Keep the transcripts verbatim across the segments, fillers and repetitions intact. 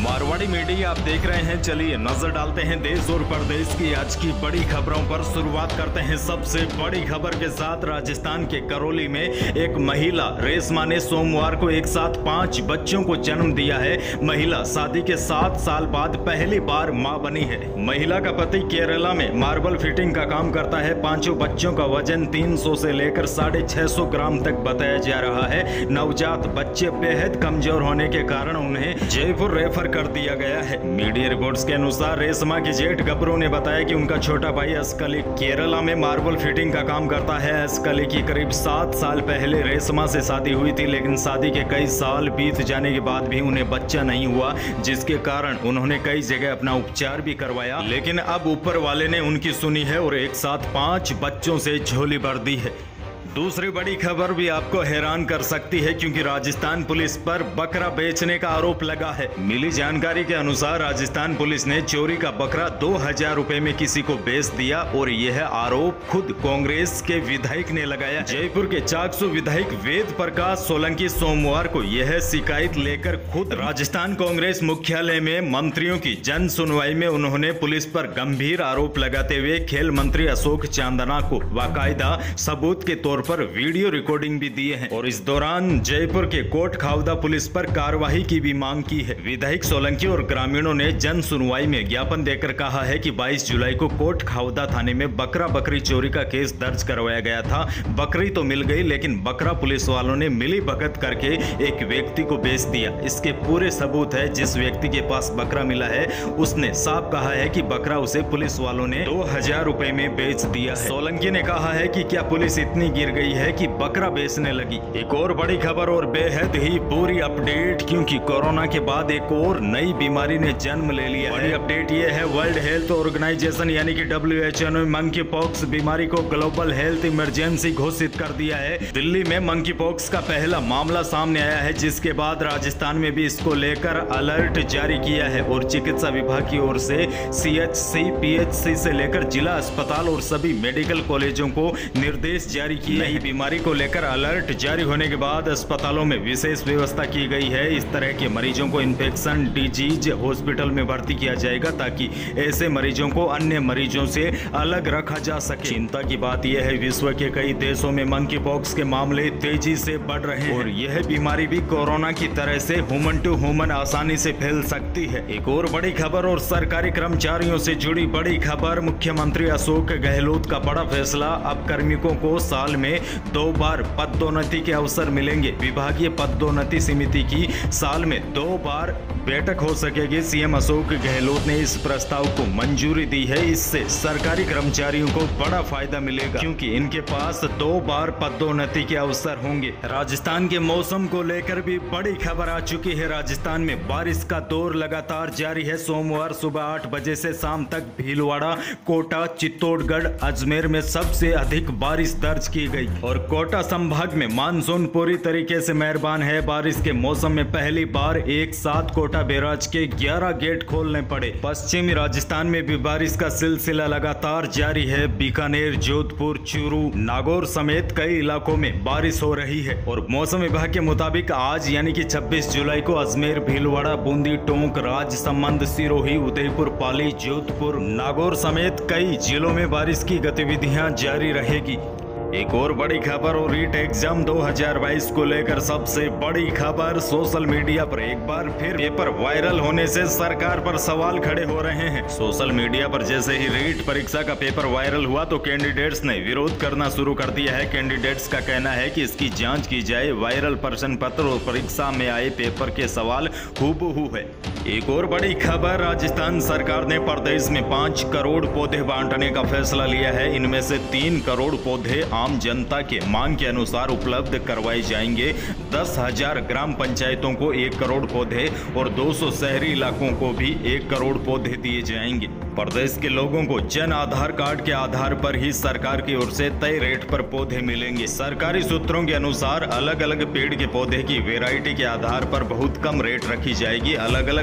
Marwari media आप देख रहे हैं। चलिए नजर डालते हैं देश और प्रदेश की आज की बड़ी खबरों पर। शुरुआत करते हैं सबसे बड़ी खबर के साथ। राजस्थान के करौली में एक महिला रेशमा ने सोमवार को एक साथ पांच बच्चों को जन्म दिया है। महिला शादी के सात साल बाद पहली बार मां बनी है। महिला का पति केरला में मार्बल फिटिंग का काम करता है। पांचों बच्चों का वजन तीन सौ से लेकर साढ़े छह सौ ग्राम तक बताया जा रहा है। नवजात बच्चे बेहद कमजोर होने के कारण उन्हें जयपुर रेफर कर दिया गया है। मीडिया रिपोर्ट्स के अनुसार रेशमा की जेठ गबरू ने बताया कि उनका छोटा भाई अस्कली केरला में मार्बल फिटिंग का काम करता है। अस्कली की करीब सात साल पहले रेशमा से शादी हुई थी, लेकिन शादी के कई साल बीत जाने के बाद भी उन्हें बच्चा नहीं हुआ, जिसके कारण उन्होंने कई जगह अपना उपचार भी करवाया, लेकिन अब ऊपर वाले ने उनकी सुनी है और एक साथ पांच बच्चों से झोली भर दी है। दूसरी बड़ी खबर भी आपको हैरान कर सकती है, क्योंकि राजस्थान पुलिस पर बकरा बेचने का आरोप लगा है। मिली जानकारी के अनुसार राजस्थान पुलिस ने चोरी का बकरा दो हजार रुपए में किसी को बेच दिया और यह आरोप खुद कांग्रेस के विधायक ने लगाया। जयपुर के चाकसू विधायक वेद प्रकाश सोलंकी सोमवार को यह शिकायत लेकर खुद राजस्थान कांग्रेस मुख्यालय में मंत्रियों की जन सुनवाई में उन्होंने पुलिस पर गंभीर आरोप लगाते हुए खेल मंत्री अशोक चांदना को बाकायदा सबूत के तौर पर वीडियो रिकॉर्डिंग भी दिए हैं और इस दौरान जयपुर के कोट खावदा पुलिस पर कार्रवाई की भी मांग की है। विधायक सोलंकी और ग्रामीणों ने जन सुनवाई में ज्ञापन देकर कहा है कि बाईस जुलाई को कोट खावदा थाने में बकरा बकरी चोरी का केस दर्ज करवाया गया था। बकरी तो मिल गई, लेकिन बकरा पुलिस वालों ने मिली भगत करके एक व्यक्ति को बेच दिया। इसके पूरे सबूत है। जिस व्यक्ति के पास बकरा मिला है उसने साफ कहा है कि बकरा उसे पुलिस वालों ने दो हजार रुपए में बेच दिया है। सोलंकी ने कहा है कि क्या पुलिस इतनी गिर गई है कि बकरा बेचने लगी। एक और बड़ी खबर और बेहद ही बुरी अपडेट, क्योंकि कोरोना के बाद एक और नई बीमारी ने जन्म ले लिया है। बड़ी अपडेट ये है, वर्ल्ड हेल्थ ऑर्गेनाइजेशन यानी कि डब्ल्यू एच ओ ने मंकी पॉक्स बीमारी को ग्लोबल हेल्थ इमरजेंसी घोषित कर दिया है। दिल्ली में मंकी पॉक्स का पहला मामला सामने आया है, जिसके बाद राजस्थान में भी इसको लेकर अलर्ट जारी किया है और चिकित्सा विभाग की ओर से C H C, P H C से लेकर जिला अस्पताल और सभी मेडिकल कॉलेजों को निर्देश जारी किए। नई बीमारी को लेकर अलर्ट जारी होने के बाद अस्पतालों में विशेष व्यवस्था की गई है। इस तरह के मरीजों को इन्फेक्शन डिजीज हॉस्पिटल में भर्ती किया जाएगा, ताकि ऐसे मरीजों को अन्य मरीजों से अलग रखा जा सके। चिंता की बात यह है, विश्व के कई देशों में मंकी पॉक्स के मामले तेजी से बढ़ रहे हैं और यह बीमारी भी कोरोना की तरह से ह्यूमन टू ह्यूमन आसानी से फैल सकती है। एक और बड़ी खबर और सरकारी कर्मचारियों से जुड़ी बड़ी खबर, मुख्यमंत्री अशोक गहलोत का बड़ा फैसला। अब कार्मिकों को साल में दो बार पदोन्नति के अवसर मिलेंगे। विभागीय पदोन्नति समिति की साल में दो बार बैठक हो सकेगी। सीएम अशोक गहलोत ने इस प्रस्ताव को मंजूरी दी है। इससे सरकारी कर्मचारियों को बड़ा फायदा मिलेगा, क्योंकि इनके पास दो बार पदोन्नति के अवसर होंगे। राजस्थान के मौसम को लेकर भी बड़ी खबर आ चुकी है। राजस्थान में बारिश का दौर लगातार जारी है। सोमवार सुबह आठ बजे से शाम तक भीलवाड़ा, कोटा, चित्तौड़गढ़, अजमेर में सबसे अधिक बारिश दर्ज की गई और कोटा संभाग में मानसून पूरी तरीके से मेहरबान है। बारिश के मौसम में पहली बार एक साथ कोटा बैराज के ग्यारह गेट खोलने पड़े। पश्चिमी राजस्थान में भी बारिश का सिलसिला लगातार जारी है। बीकानेर, जोधपुर, चूरू, नागौर समेत कई इलाकों में बारिश हो रही है और मौसम विभाग के मुताबिक आज यानी कि छब्बीस जुलाई को अजमेर, भीलवाड़ा, बूंदी, टोंक, राजसमंद, सिरोही, उदयपुर, पाली, जोधपुर, नागौर समेत कई जिलों में बारिश की गतिविधियां जारी रहेगी। एक और बड़ी खबर और रीट एग्जाम दो हजार बाईस को लेकर सबसे बड़ी खबर, सोशल मीडिया पर एक बार फिर पेपर वायरल होने से सरकार पर सवाल खड़े हो रहे हैं। सोशल मीडिया पर जैसे ही रीट परीक्षा का पेपर वायरल हुआ तो कैंडिडेट्स ने विरोध करना शुरू कर दिया है। कैंडिडेट्स का कहना है कि इसकी जांच की जाए। वायरल प्रश्न पत्र और परीक्षा में आए पेपर के सवाल हूबहू है। एक और बड़ी खबर, राजस्थान सरकार ने प्रदेश में पाँच करोड़ पौधे बांटने का फैसला लिया है। इनमें से तीन करोड़ पौधे आम जनता के मांग के अनुसार उपलब्ध करवाए जाएंगे। दस हजार ग्राम पंचायतों को एक करोड़ पौधे और दो सौ शहरी इलाकों को भी एक करोड़ पौधे दिए जाएंगे। प्रदेश के लोगों को जन आधार कार्ड के आधार पर ही सरकार की ओर से तय रेट पर पौधे मिलेंगे। सरकारी सूत्रों के अनुसार अलग अलग पेड़ के पौधे की वैरायटी के आधार पर बहुत कम रेट रखी जाएगी। अलग अलग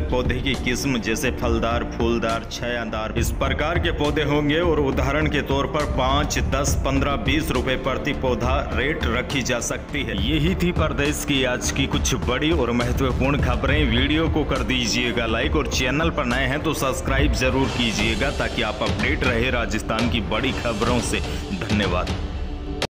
पौधे की किस्म जैसे फलदार, फूलदार, छायादार इस प्रकार के पौधे होंगे और उदाहरण के तौर पर पाँच, दस, पंद्रह, बीस रुपए प्रति पौधा रेट रखी जा सकती है। यही थी परदेश की आज की कुछ बड़ी और महत्वपूर्ण खबरें। वीडियो को कर दीजिएगा लाइक और चैनल पर नए हैं तो सब्सक्राइब जरूर कीजिएगा ताकि आप अपडेट रहे राजस्थान की बड़ी खबरों से। धन्यवाद।